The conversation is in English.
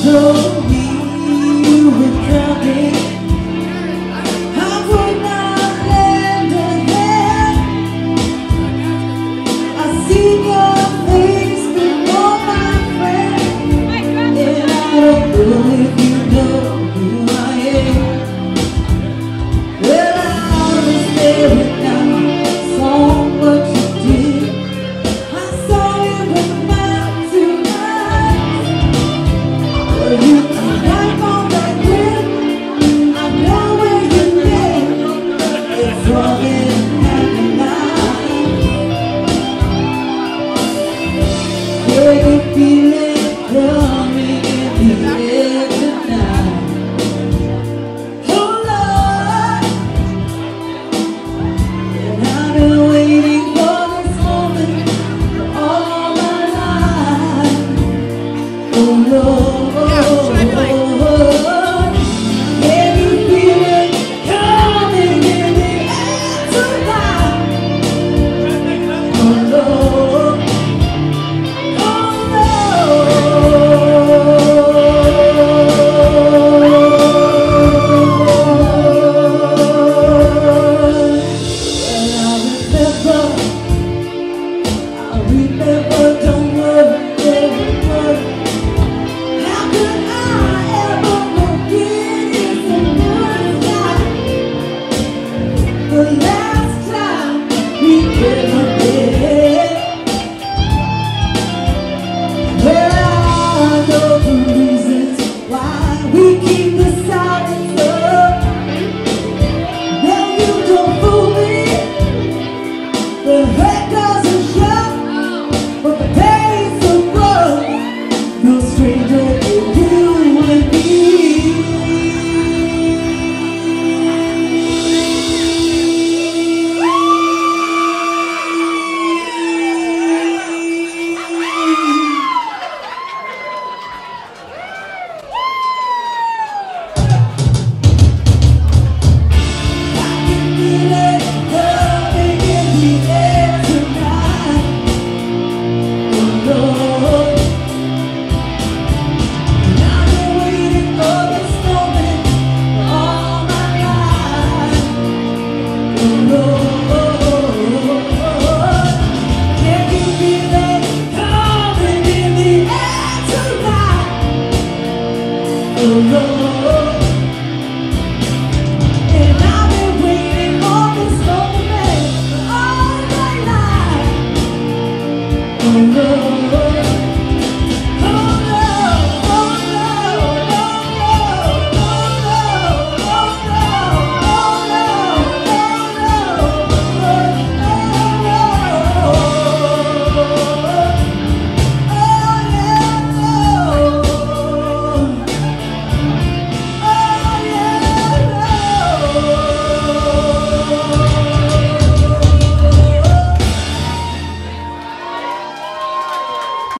told me you were coming, I would not lend a hand. I see your face before my friend, and I don't know if you know who I am. Well, I was there and I saw what you did. I saw you with my two eyes. Well, you come back on that grin. I know where you live. It's all in happy life. Yeah, you feel it coming in the air tonight. Oh Lord, and I've been waiting for this moment all my life. Oh Lord, can you feel it coming in the air tonight? Oh Lord, oh Lord. I remember, don't worry, never worry. How could I ever forget it's the first time, the last time we ever met? Well, I know the reasons why we keep the silence up. No, you don't fool me. The hurt doesn't show, but the pain's so rough. No stranger than you and me. I can feel it coming in the air tonight. Oh Lord, and I've been waiting for this moment all my life. Oh Lord, can you feel it coming in the air tonight? Oh Lord.